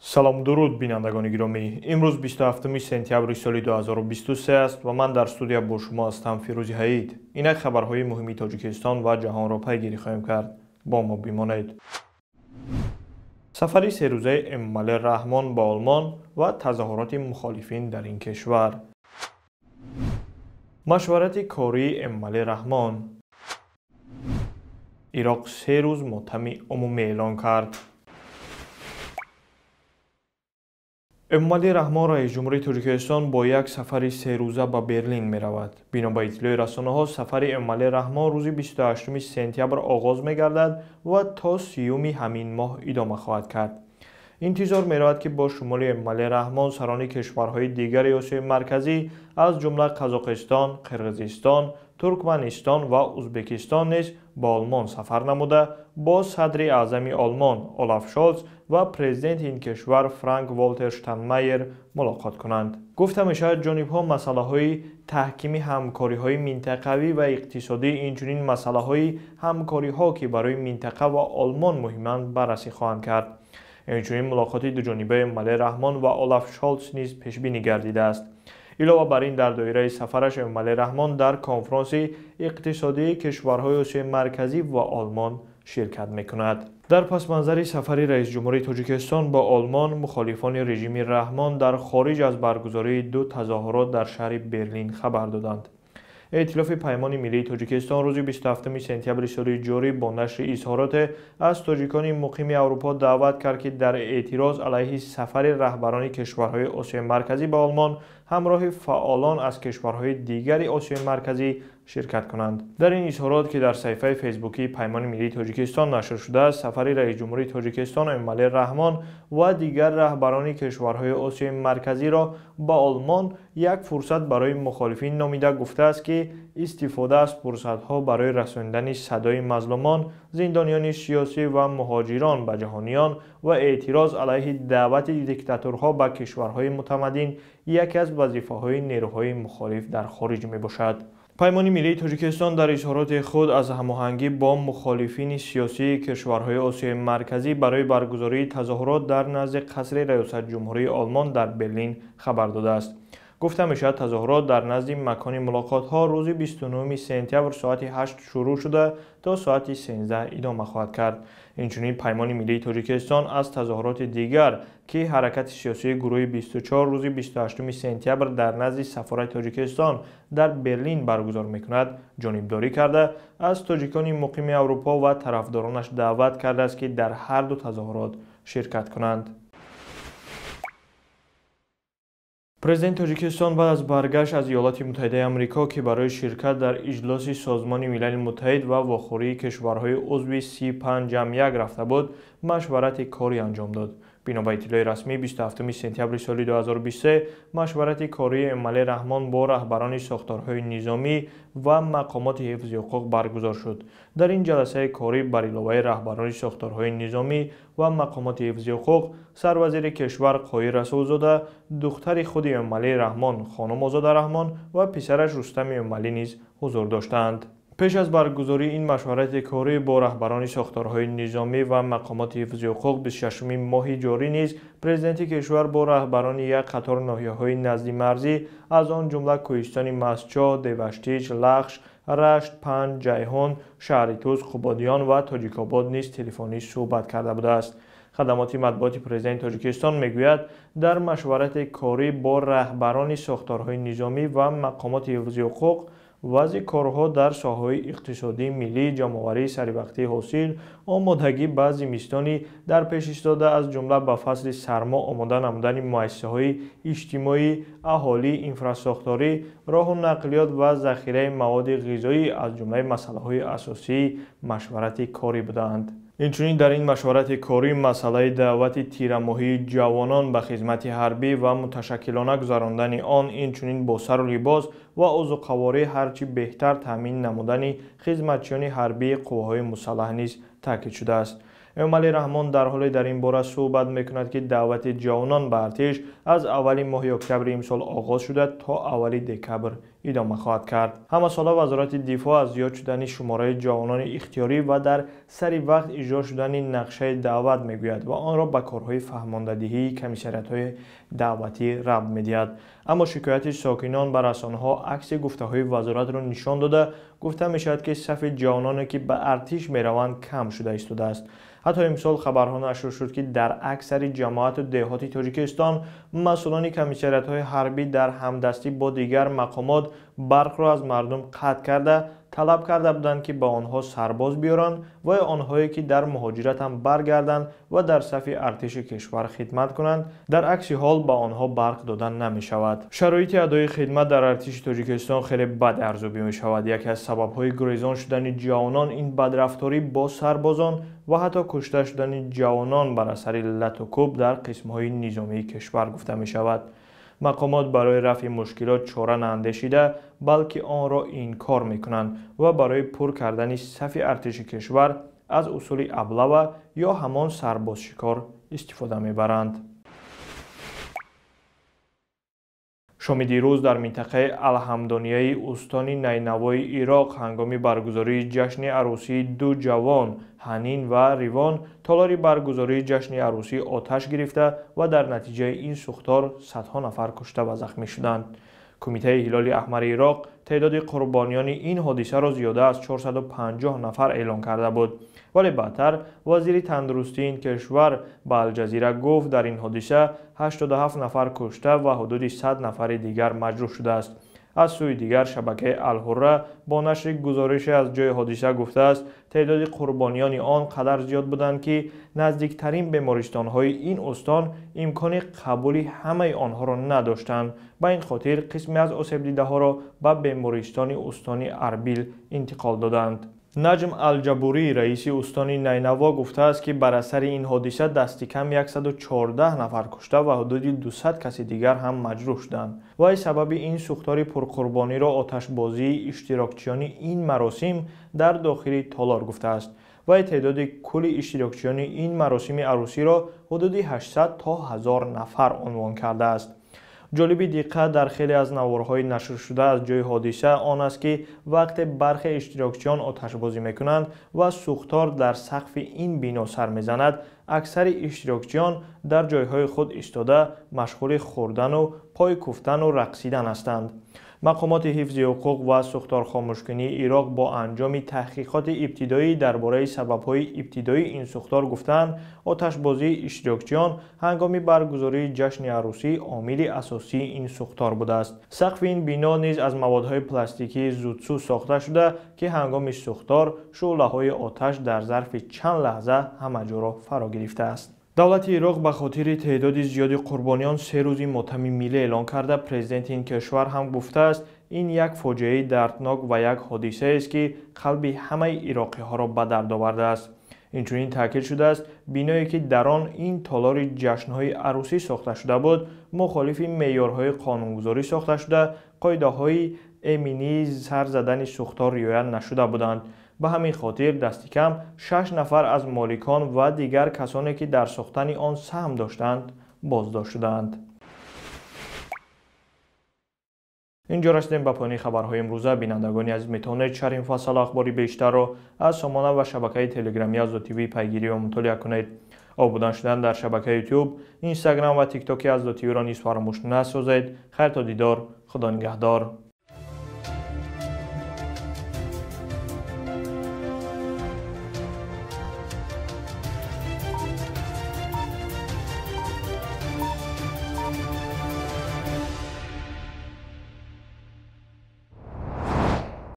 سلام درود بینندگان گرامی. امروز 27 سپتامبر سال 2023 است و من در استودیو با شما هستم فیروزی حید. اینک خبرهای مهمی تاجیکستان و جهان را پیگیری خواهیم کرد. با ما بمانید. سفری سه روزه امامعلی رحمان با آلمان و تظاهرات مخالفین در این کشور. مشورت کاری امامعلی رحمان. عراق 3 روز ماتم عمومی اعلان کرد. امامعلی رحمان رئیس جمهوری تاجیکستان با یک سفر 3 روزه به برلین می رود. بنا به اطلاع رسانه ها سفر امامعلی رحمان روز 28 سپتامبر آغاز می گردد و تا 30 همین ماه ادامه خواهد کرد. انتظار می رود که با شمول امامعلی رحمان سران کشورهای دیگر آسیای مرکزی از جمله قزاقستان، قرقیزستان، ترکمنستان و ازبکستان نیز با آلمان سفر نموده با صدر اعظم آلمان اولاف شولز و پرزیدنت این کشور فرانک والتر شتاینمایر ملاقات کنند. گفته می شود جانب‌ها مسائل تحکیم همکاری‌های منطقوی و اقتصادی اینچنین مسائل همکاری‌ها که برای منطقه و آلمان مهمند بررسی خواهند کرد. اینچنین ملاقات دوجانبه امامعلی رحمان و اولاف شولز نیز پیش بینی گردیده است. علاوه بر این در دایره سفرش امامعلی رحمان در کنفرانس اقتصادی کشورهای آسیای مرکزی و آلمان شرکت می‌کند. در پس منظر سفر رئیس جمهوری تاجیکستان با آلمان، مخالفان رژیم رحمان در خارج از برگزاری 2 تظاهرات در شهر برلین خبر دادند. ائتلاف پیمان ملی تاجیکستان روز 27 سپتامبر سال جاری با نشر اظهارات از تاجیکان مقیم اروپا دعوت کرد که در اعتراض علیه سفر رهبران کشورهای آسیای مرکزی به آلمان همراه فعالان از کشورهای دیگر آسیای مرکزی شرکت کنند. در این اظهارات که در صفحه فیسبوکی پیمان ملی تاجیکستان نشر شده است، سفر رئیس جمهوری تاجیکستان امامعلی رحمان و دیگر رهبران کشورهای آسیای مرکزی را با آلمان یک فرصت برای مخالفین نامیده گفته است که استفاده از فرصت‌ها برای رساندن صدای مظلومان، زندانیان سیاسی و مهاجران به جهانیان و اعتراض علیه دعوت دیکتاتورها به کشورهای متمدن یکی از وظیفه‌های نیروهای مخالف در خارج میباشد. پیمان ملی تاجیکستان در اظهارات خود از هماهنگی با مخالفین سیاسی کشورهای آسیای مرکزی برای برگزاری تظاهرات در نزد قصر ریاست جمهوری آلمان در برلین خبر داده است. گفته می شود تظاهرات در نزد مکان ملاقات ها روز 29 سپتامبر ساعت 8 شروع شده تا ساعت 13 ادامه خواهد کرد. اینچنین پیمان ملی تاجیکستان از تظاهرات دیگر که حرکت سیاسی گروه 24 روز 28 سپتامبر در نزد سفارت تاجیکستان در برلین برگزار میکند جانبداری کرده از تاجیکان مقیم اروپا و طرفدارانش دعوت کرده است که در هر دو تظاهرات شرکت کنند. پرزیدنت تاجیکستان بعد از برگشت از ایالات متحده آمریکا که برای شرکت در اجلاس سازمان ملل متحد و واخوری کشورهای عضو 35 رفته بود، مشورت کاری انجام داد. بنا به اطلاع رسمی 27 سپتامبر سال 2023 مشورت کاری امامعلی رحمان با رهبران ساختارهای نظامی و مقامات حفظ حقوق برگزار شد. در این جلسه کاری بر علاوه رهبران ساختارهای نظامی و مقامات حفظ حقوق، سروزیر کشور قای رسولزاده، دختر خود امامعلی رحمان خانم آزاده رحمان و پسرش رستم امامعلی نیز حضور داشتند. پیش از برگزاری این مشورت کاری با رهبران ساختارهای نظامی و مقامات حفظ حقوق 26 ماه جاری نیز پرزیدنت کشور با رهبران یک قطار ناحیه‌های نزدی مرزی از آن جمله کوهستان مسچا، دیوشتیچ، لخش، رشت، پنج، جیهون، شهریتوز، قبادیان و تاجیک‌آباد نیز تلفنی صحبت کرده بوده است. خدمات مطبوعاتی پرزیدنت تاجیکستان میگوید در مشورت کاری با رهبران ساختارهای نظامی و مقامات حفظ حقوق وضع کارها در ساحه‌های اقتصادی ملی، جمع‌آوری سریع حاصل، آمادگی به زمستانی در پیش ایستاده از جمله به فصل سرما آماده نمودن مؤسسه‌های اجتماعی، اهالی، انفراستراکچوری، راه و نقلیات و ذخیره مواد غذایی از جمله مسائل اساسی مشورت کاری بودند. اینچنین در این مشورت کاری مسئله دعوت تیرماهی جوانان به خدمت حربی و متشکلانه گذراندن آن، اینچنین با سر و لباس و عضوقواری هرچی بهتر تامین نمودن خدمتچیان حربی قواهای مسلح نیز تاکید شده است. امامعلی رحمان در حال در این باره صحبت میکند که دعوت جوانان به ارتش از اول ماه اکتبر امسال آغاز شده تا اول دکبر ادامه خواهد کرد. همساله وزارت دفاع از زیاد شدن شماره جوانان اختیاری و در سری وقت اجرا شدن نقشه دعوت میگوید و آن را به کارهای فهماندهی کمیسریات‌های دعوتی ربط می‌دهد. اما شکایت ساکنان بر رسانه‌ها عکس گفته‌های وزارت را نشان داده گفته می‌شود که صف جوانانی که به ارتش می‌روند کم شده ایستاده است. حتی امسال خبرها نشر شد که در اکثر جماعت و دهات تاجیکستان مسئولان کمیسریات‌های حربی در همدستی با دیگر مقامات برق را از مردم قطع کرده طلب کرده بودند که با آنها سرباز بیارند و آنهایی که در مهاجرت هم برگردند و در صف ارتش کشور خدمت کنند. در عکس حال با آنها برق دادن نمی شود. شرایط ادای خدمت در ارتش تاجیکستان خیلی بد ارزیابی می شود. یکی از سبب‌های گریزان شدن جوانان این بدرفتاری با سربازان و حتی کشته شدن جوانان بر اثر لط و کوب در قسم‌های نظامی کشور گفته می شود. مقامات برای رفع مشکلات چاره ناندیشیده بلکه آن را انکار میکنند و برای پر کردن صف ارتش کشور از اصول ابله یا همان سرباز شکار استفاده میبرند. شام دیروز در منطقه الحمدانیه استان نینوای عراق هنگام برگزاری جشن عروسی دو جوان حنین و ریوان تالار برگزاری جشن عروسی آتش گرفته و در نتیجه این سوختار صدها نفر کشته و زخمی شدند. کمیته هلال احمر عراق تعداد قربانیان این حادثه را زیاده از 450 نفر اعلام کرده بود، ولی بعدتر وزیر تندرستی این کشور به الجزیره گفت در این حادثه 87 نفر کشته و حدود 100 نفر دیگر مجروح شده است. از سوی دیگر شبکه الحره با نشر گزارش از جای حادثه گفته است تعداد قربانیان آن قدر زیاد بودند که نزدیکترین بیمارستان‌های این استان امکان قبول همه آنها را نداشتند. به این خاطر قسمی از آسیب دیده‌ها را به بیمارستان استانی اربیل انتقال دادند. نجم الجبوری رئیس استان نینوا گفته است که بر اثر این حادثه دست کم 114 نفر کشته و حدود 200 کس دیگر هم مجروح شدند. و سبب این سوختار پرقربانی را آتشبازی اشتراکچیان این مراسم در داخل تالار گفته است. و تعداد کل اشتراکچیان این مراسم عروسی را حدود 800 تا 1000 نفر عنوان کرده است. جالب دقت در خیلی از نوارهای نشر شده از جای حادثه آن است که وقت برخی اشتراکچیان آتشبازی میکنند و سوختار در سقف این بنا سر میزند، اکثر اشتراکچیان در جایهای خود ایستاده مشغول خوردن و پای کوفتن و رقصیدن هستند. مقامات حفظ حقوق و سوختار خاموشکنی عراق با انجام تحقیقات ابتدایی درباره سبب‌های ابتدایی این سوختار گفتند آتشبازی اشتراکچیان هنگام برگزاری جشن عروسی عامل اساسی این سوختار بوده است. سقف این بنا نیز از موادهای پلاستیکی زودسوز ساخته شده که هنگام سوختار شعله‌های آتش در ظرف چند لحظه همه جا را فرا گرفته است. دولت عراق به خاطر تعداد زیاد قربانیان 3 روز ماتم ملی اعلان کرده. پرزیدنت این کشور هم گفته است این یک فاجعه دردناک و یک حادثه است که قلب همه عراقی ها را به درد آورده است. اینچنین تاکید شده است بنایی که در آن این تالار جشن‌های عروسی ساخته شده بود مخالف معیارهای قانونگذاری ساخته شده، قاعده‌های امنی سر زدن سوختار رعایت نشده بودند. به همین خاطر دست کم 6 نفر از مالکان و دیگر کسانی که در ساختن آن سهم داشتند بازداشت شدند. اینجا رسیدیم به پایان خبرهای امروزه. بینندگان عزیز میتونید چند این فصل اخباری بیشتر را از سامانه و شبکه تلگرامی از تیوی پیگیری و مطالعه کنید. آبادان شدن در شبکه یوتیوب، اینستاگرام و تیک تاک از تیوی را نیز فراموش نسازید. خیر تا دیدار، خدا نگهدار.